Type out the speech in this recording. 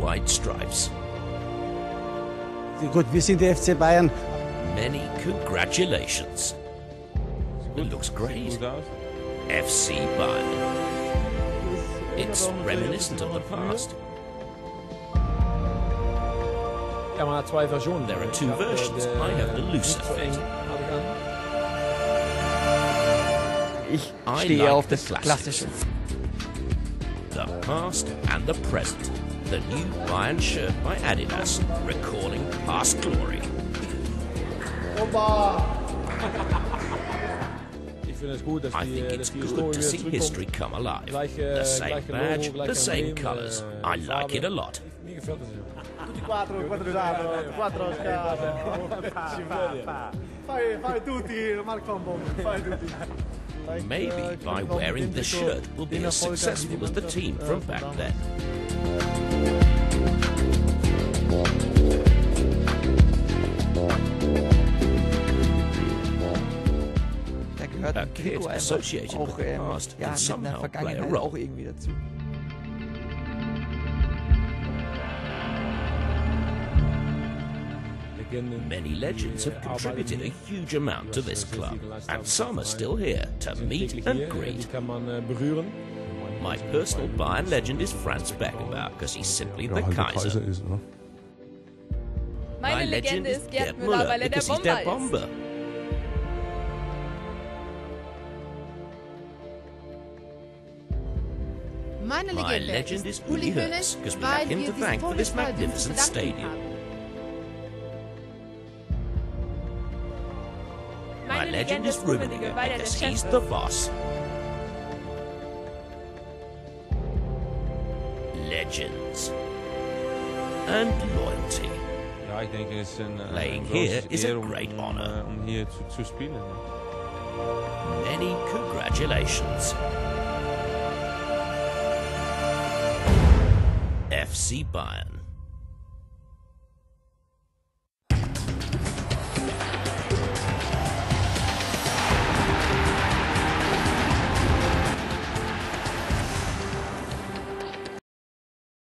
white stripes. Gut, wir sind der FC Bayern. Many congratulations. It looks great. FC Bayern. It's reminiscent of the past. Ja, man hat zwei Versionen. There are two versions. I have the looser fit. Ich stehe auf das Klassische. The past and the present. The new Bayern shirt by Adidas, recalling past glory. I think it's good to see history come alive. The same badge, the same colours. I like it a lot. Maybe by wearing this shirt we'll be as successful as the team from back then. A kid associated with the past can somehow play a role. Many legends have contributed a huge amount to this club, and some are still here to meet and greet. My personal Bayern legend is Franz Beckenbauer, because he's simply the Kaiser. My legend is Gerd Müller, because he's der Bomber. My legend is Uli Hoeneß, because we have him to thank for this magnificent stadium. My legend is Rummenigge, because he's the boss. Legends. And loyalty. Playing here is a great honor. Many congratulations. FC Bayern.